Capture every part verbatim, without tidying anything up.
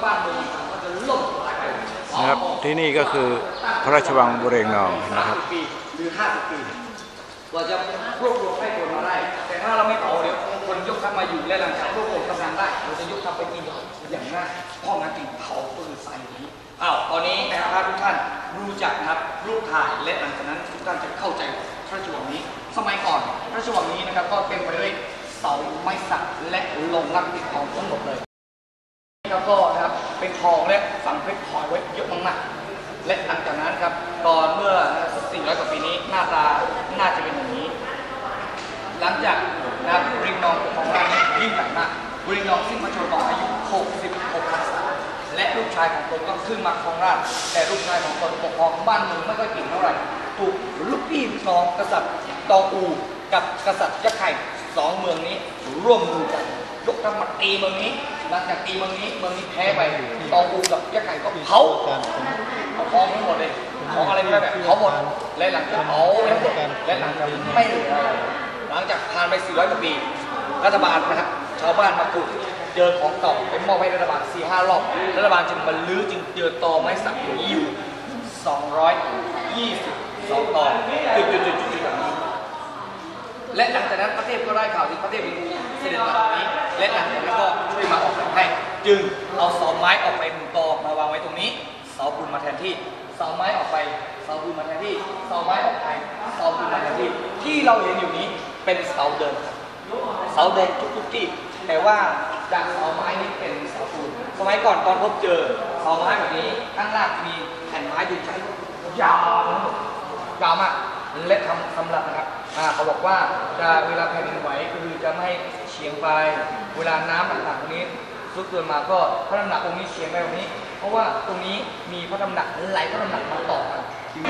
บ้านเมืองก็จะล่มสลายไปนะครับที่นี่ก็คือพระราชวังบุเรงนองนะครับหรือห้าสิบปีกว่าจะรวบรวมให้คนมาได้แต่ถ้าเราไม่เผาเดี๋ยวคนยกทัพมาอยู่และหลังจากรวบรวมกำลังได้เราจะยกทัพไปที่อย่างง่ายเพราะงั้นจึงเผาปืนใส่นี้อ้าวตอนนี้นะครับทุกท่านรู้จักนะครับรูปถ่ายและหลังจากนั้นทุกท่านจะเข้าใจพระราชวังนี้สมัยก่อนพระราชวังนี้นะครับก็เต็มไปด้วยเสาไม้สักและโลงรักปิดทองทั้งหมดเลยแล้วก็นะครับเป็นทองและฝังเพชรพลอยไว้เยอะมากๆและหลังจากนั้นครับตอนเมื่อสี่ร้อยกว่าปีนี้หน้าตาน่าจะเป็นอย่างนี้หลังจากนะครับบุเรงนองของเรายิ่งใหญ่มากบุเรงนองสิ้นพระชนม์อายุหกสิบหกพรรษาและลูกชายของตนก็ขึ้นมาครองราชย์แต่ลูกชายของตนปกครองบ้านเมืองไม่ค่อยเก่งเท่าไหร่ถูกลูกพี่น้องกษัตริย์ตองอูกับกษัตริย์ยักษ์ไข่สองเมืองนี้ร่วมมือกันยกทัพมาตีเมืองนี้หลังจากตีเมืองนี้เมืองนี้แพ้ไปตองอูกับยักษ์ไข่ก็เผาเอาของทั้งหมดเลยของอะไรไม่ได้แบบเผาหมดและหลังจากเผาทั้งหมดและหลังจากไม่เหลือหลังจากผ่านไปสี่ร้อยกว่าปีรัฐบาลนะครับชาวบ้านมาขุดเจอของเก่าไปมอบให้รัฐบาลสี่ห้ารอบรัฐบาลจึงมาลื้อจึงเจอตอไม้สักอยู่สองร้อยยี่สิบสองตอจุดๆๆๆแบบนี้และหลังจากนั้นประเทศก็ได้ข่าวที่ประเทศมีเสด็จมาตรงนี้และหลังจากนั้นก็ช่วยมาออกแบบให้จึงเอาเสาไม้ออกไปหนึ่งตอมาวางไว้ตรงนี้เสาปูนมาแทนที่เสาไม้ออกไปเสาปูนมาแทนที่เสาไม้ออกไปเสาปูนมาแทนที่ที่เราเห็นอยู่นี้เป็นเสาเดิมเสาเดิมทุกๆที่แต่ว่าจากเสาไม้นี้เป็นเสาปูนสมัยก่อนตอนพบเจอเสาไม้แบบนี้ข้างล่างมีแผ่นไม้ดูใช้ยาวยาวมากและทำสำหรับนะครับเขาบอกว่าจะเวลาแผ่นดินไหวก็คือจะไม่เฉียงไปเวลาน้ำต่างๆตรงนี้ซุกตัวมาก็พระตำหนักองค์นี้เฉียงไปแบบนี้เพราะว่าตรงนี้มีพระตำหนักหลายพระตำหนักมาต่อกัน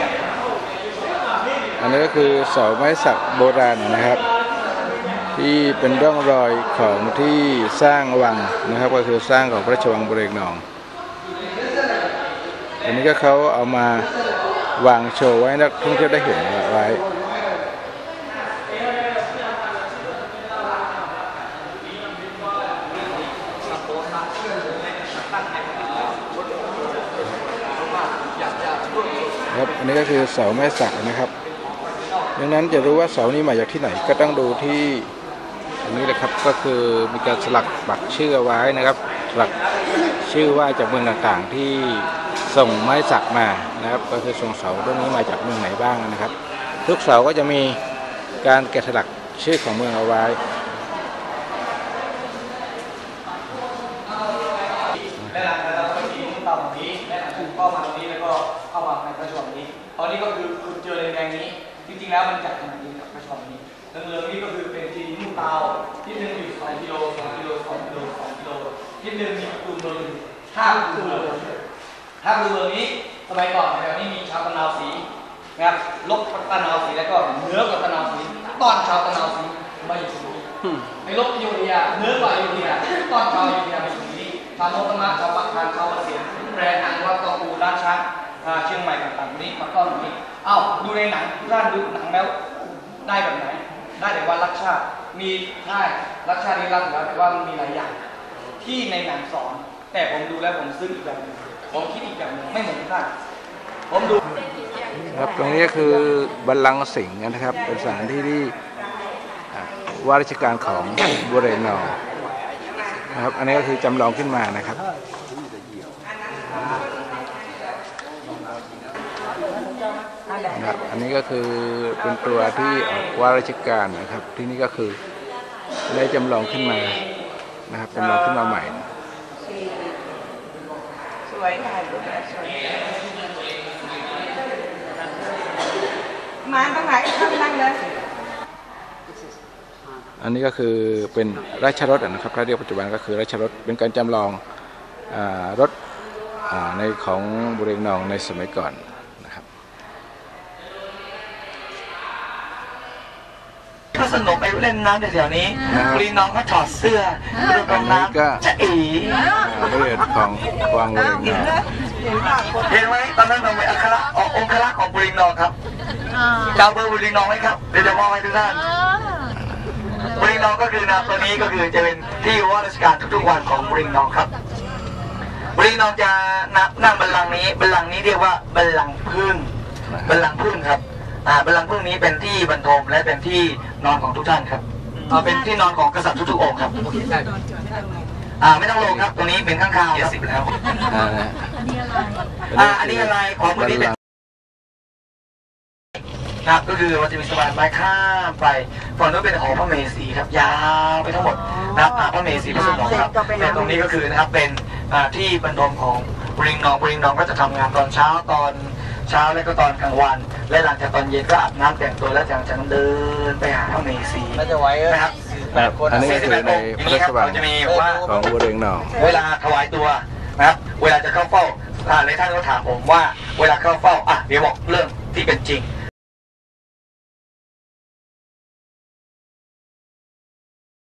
อันนี้ก็คือเสาไม้สักโบราณนะครับที่เป็นร่องรอยของที่สร้างวังนะครับก็คือสร้างของพระราชวังบุเรงนองอันนี้ก็เขาเอามาวางโชว์ไว้นักท่องเที่ยวได้เห็นไว้ครับอันนี้ก็คือเสาไม้สักนะครับดังนั้นจะรู้ว่าเสานี้มาจากที่ไหนก็ต้องดูที่อันนี้แหละครับก็คือมีการสลักปักชื่อไว้นะครับสลักชื่อว่าจากเมืองต่างๆที่ส่งไม้สักมานะครับก็คือส่งเสาต้นนี้มาจากเมืองไหนบ้างนะครับทุกเสาก็จะมีการแกะสลักชื่อของเมืองเอาไว้และหลังจากนั้นเราก็ทิ้งเตาแบบนี้และหลังจากเข้ามาตรงนี้แล้วก็เข้ามาในพระชวังนี้ตอนนี้ก็คือคุณเจอแดงๆนี้จริงๆแล้วมันจากขนาดนี้กับพระชวังนี้เรื่องนี้ก็คือเป็นที่นุ่งเตาที่หนึ่งอยู่สองกิโลสองกิโลสองกิโลสองกิโลที่หนึ่งมีปูนเบอร์ห้าปูนเบอร์ถ้าปูนเบอร์นี้สมัยก่อนแถวนี้มีชาวตะนาวสีนะครับลบตะนาวสีแล้วก็เนื้อกว่าตะนาวสีตอนชาวตะนาวสีมาอยู่ตรงนี้ไอ้ลบอยุธยาเนื้อกว่าอยุธยาตอนชาวอยุธยามาอยู่นี้ชาวโมตมะชาวปักทานชาวเสียงแปรหนังวัดตองอูราชาเชียงใหม่ต่างๆนี้มาต้อนแบบนี้เอ้าดูในหนังท่านดูหนังแล้วได้แบบไหนได้แต่ว่ารักชาติมีได้รักชาตินี้รักแล้วแต่ว่ามันมีหลายอย่างที่ในหนังสอนแต่ผมดูแล้วผมซึ้งอีกแบบนึงผมคิดอีกแบบนึงไม่เหมือนท่านผมดูครับตรงนี้ก็คือบัลลังก์สิงห์นะครับเป็นสถานที่ที่ว่าราชการของบุเรงนองนะครับอันนี้ก็คือจำลองขึ้นมานะครับนะครับอันนี้ก็คือเป็นตัวที่ว่าราชการนะครับที่นี่ก็คือได้จำลองขึ้นมานะครับจำลองขึ้นมาใหม่สวยถ่ายรูปสวยมาตั้งไหนข้างนั่งเลยอันนี้ก็คือเป็นราชรถนะครับถ้าเรียกปัจจุบันก็คือราชรถเป็นการจำลองรถในของบุเรงนองในสมัยก่อนนะครับก็สนุกไปเล่นน้ำแถวนี้บุเรงนองก็ถอดเสื้อดูตรงน้ำจะอีเรือของวังบุเรงนองเห็นไหมตอนนั้นเราเป็นอัคระองครักษ์ของบุเรงนองครับจำเบอร์บุเรงนองไหมครับเดี๋ยวจะมองให้ทุกท่านบุเรงนองก็คือนะตัวนี้ก็คือจะเป็นที่ว่าราชการทุกๆวันของบุเรงนองครับวันนี้น้องจะนับนั่งบัลลังก์นี้บัลลังก์นี้เรียกว่าบัลลังก์พึ่งบัลลังก์พึ่งครับอ่าบัลลังก์พึ่งนี้เป็นที่บรรทมและเป็นที่นอนของทุกท่านครับอ่าเป็นที่นอนของกษัตริย์ทุกๆองค์ครับอ่าไม่ต้องลงครับตรงนี้เป็นข้างคาวครับแล้วอ่าอ่าอันนี้อะไรของมือนี้เป็นครับก็คือมันจะมีสะพานไม้ข้ามไปฝั่งนู้นเป็นหอพระเมสีครับยาวไปทั้งหมดนะครับอ่าพระเมสีพระสนองครับแต่ตรงนี้ก็คือนะครับเป็นอ่าที่บรรทมของปริงนองปริงนองก็จะทำงานตอนเช้าตอนเช้าและก็ตอนกลางวัน และหลังจากตอนเย็นก็อาบน้ำแต่งตัวแล้วจากนั้นเดินไปหาพระเมสีนะครับแบบอันนี้ก็คือในพระราชวังจะมีว่าของอุเรงนองเวลาถวายตัวนะครับเวลาจะเข้าเฝ้าหลายท่านก็ถามผมว่าเวลาเข้าเฝ้าอ่ะเดี๋ยวบอกเรื่องที่เป็นจริง